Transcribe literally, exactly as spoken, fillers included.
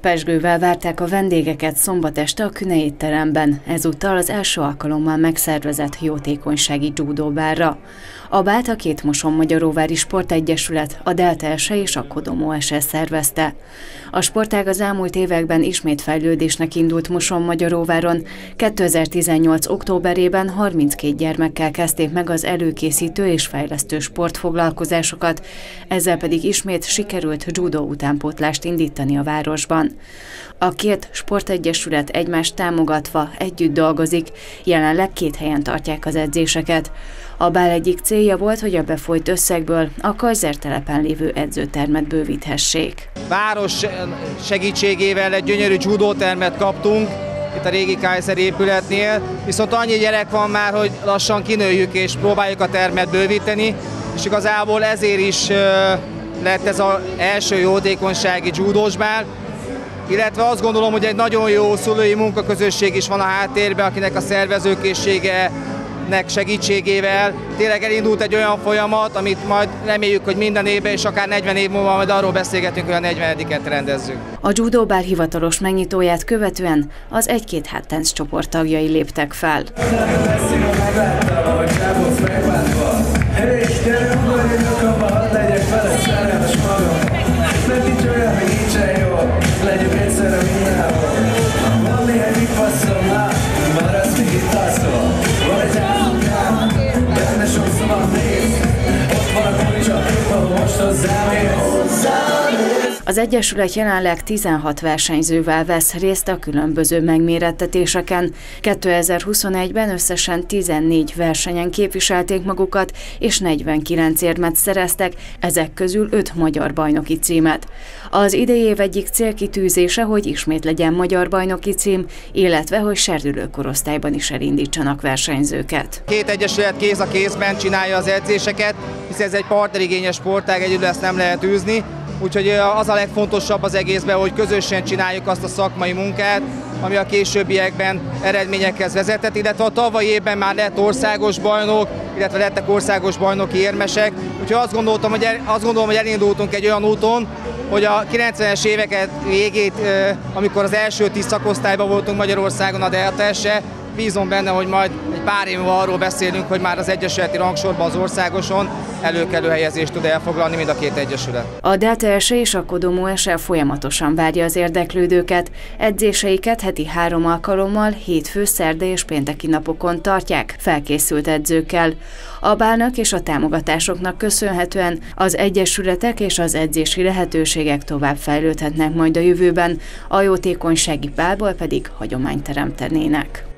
Pezsgővel várták a vendégeket szombat este a Küne étteremben, ezúttal az első alkalommal megszervezett jótékonysági judóbálra. A bált a Kétmoson-Magyaróvári Sportegyesület, a Delta es e és a Kodomó es e szervezte. A sportág az elmúlt években ismét fejlődésnek indult Moson-Magyaróváron. kétezer-tizennyolc októberében harminckét gyermekkel kezdték meg az előkészítő és fejlesztő sportfoglalkozásokat, ezzel pedig ismét sikerült judó utánpótlást indítani a városban. A két sportegyesület egymást támogatva együtt dolgozik, jelenleg két helyen tartják az edzéseket. A bál egyik célja volt, hogy a befolyt összegből a Kajzer-telepen lévő edzőtermet bővíthessék. Város segítségével egy gyönyörű judótermet kaptunk itt a régi Kajzer épületnél, viszont annyi gyerek van már, hogy lassan kinőjük és próbáljuk a termet bővíteni, és igazából ezért is lett ez az első jótékonysági judós bál, illetve azt gondolom, hogy egy nagyon jó szülői munkaközösség is van a háttérben, akinek a szervezőkészsége segítségével tényleg elindult egy olyan folyamat, amit majd reméljük, hogy minden évben és akár negyven év múlva majd arról beszélgetünk, hogy a negyvenediket rendezzük. A judóbál hivatalos megnyitóját követően az egy-két háttánc csoport tagjai léptek fel. Az Egyesület jelenleg tizenhat versenyzővel vesz részt a különböző megmérettetéseken. kétezer-huszonegyben összesen tizennégy versenyen képviselték magukat, és negyvenkilenc érmet szereztek, ezek közül öt magyar bajnoki címet. Az idei év egyik célkitűzése, hogy ismét legyen magyar bajnoki cím, illetve hogy serdülő korosztályban is elindítsanak versenyzőket. Két egyesület kéz a kézben csinálja az edzéseket, hiszen ez egy partnerigényes sportág, egyedül ezt nem lehet űzni. Úgyhogy az a legfontosabb az egészben, hogy közösen csináljuk azt a szakmai munkát, ami a későbbiekben eredményekhez vezetett, illetve a tavalyi évben már lett országos bajnok, illetve lettek országos bajnoki érmesek. Úgyhogy azt, gondoltam, hogy el, azt gondolom, hogy elindultunk egy olyan úton, hogy a kilencvenes évek végét, amikor az első tíz szakosztályban voltunk Magyarországon a Delta es e, bízom benne, hogy majd egy pár év múlva arról beszélünk, hogy már az egyesületi rangsorban az országoson előkelő helyezést tud elfoglalni mind a két egyesület. A Delta es e és a Kodomó es e folyamatosan várja az érdeklődőket. Edzéseiket heti három alkalommal, hétfő, szerda és pénteki napokon tartják felkészült edzőkkel. A bálnak és a támogatásoknak köszönhetően az egyesületek és az edzési lehetőségek tovább fejlődhetnek majd a jövőben, a jótékonysági bálból pedig hagyományt teremtenének.